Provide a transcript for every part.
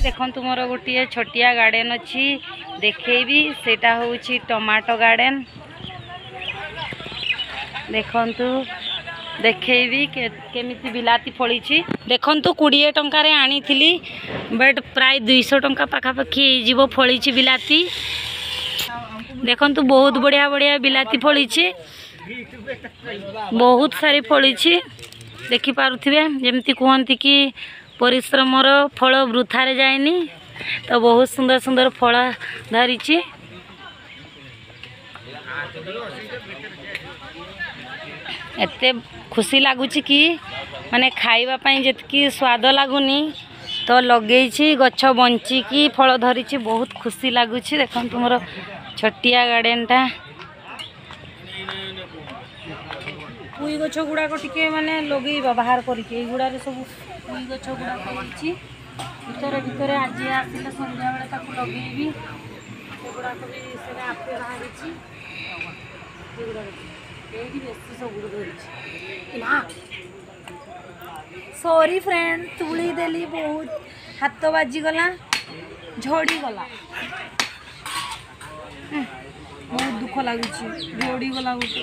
देखंतु मोर गोटे छोटिया गार्डन अच्छी देखेबी सेटा होउची टमाटो गार्डन देखंतु देखेबी केमिति बिलाती फड़ी देखंतु 20 टंका रे आनी थिली बट प्राय 200 टंका पाखापाखी जीवो फड़ी बिलाती देखंतु बहुत बढ़िया बढ़िया बिलाती फड़ी बहुत सारी फड़ी देखि पारुथिबे जेमती कहंती कि परिश्रमर फल वृथारे जाएनी तो बहुत सुंदर सुंदर फल धरी एते खुशी लगुच कि माने खाइबा पई जेतकी स्वाद लागुनी तो लगे गछ बंचिकी फल धरी बहुत खुशी लगुच देखंतु मोर छोटिया गार्डन टा पुई गछ गुड़ाक टिके माने लगे बाहर करके गुड़ा सब पुई गछ गुड़ाक भितर भितर आज आसिले संध्या बेले ताकू लगेबी सेगुड़ाक भी से आपे बाहरी सॉरी फ्रेंड तुली देली बहुत हाथ बाजी गला झड़ी गला बहुत दुख लगुच झड़ी गला गोटे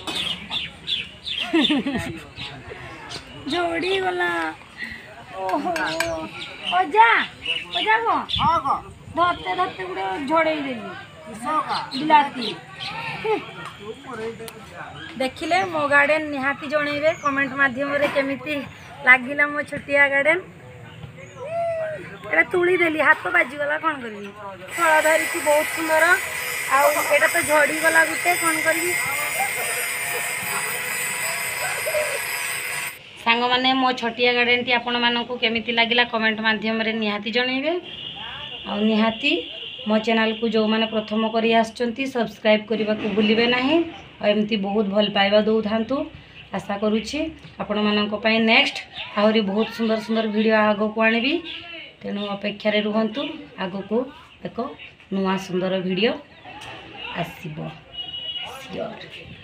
झड़ी गला ओहो अजा अजा को धरते धरते गोटे झड़े देली बिलाती देखिले मो गार्डन निहाती जणेबे कमेंट माध्यम रे केमिति लागिला मो छोटिया गार्डन एटा तुली देली हाथ बाजी गला कोन करबी फल धरी बहुत सुंदर आ एटा तो झड़ी गला गुटे कोन करबी सांग माने मो छोटिया गार्डन टी आपण मानकू केमिति लागिला कमेंट माध्यम रे निहाती जणेबे आ निहाती मो चैनल को जो मैंने प्रथम करी आसचंती सब्सक्राइब करने को भूलिबे नहीं एमती बहुत भल पाइबा दौ थांतु आशा करुच्ची आपण मानक पई नेक्स्ट आहरी बहुत सुंदर सुंदर वीडियो आगो को आनिबी तेणु अपेक्षा रे रुहंतु आगो को एक नुआ सुंदर वीडियो आसीबो सियोर।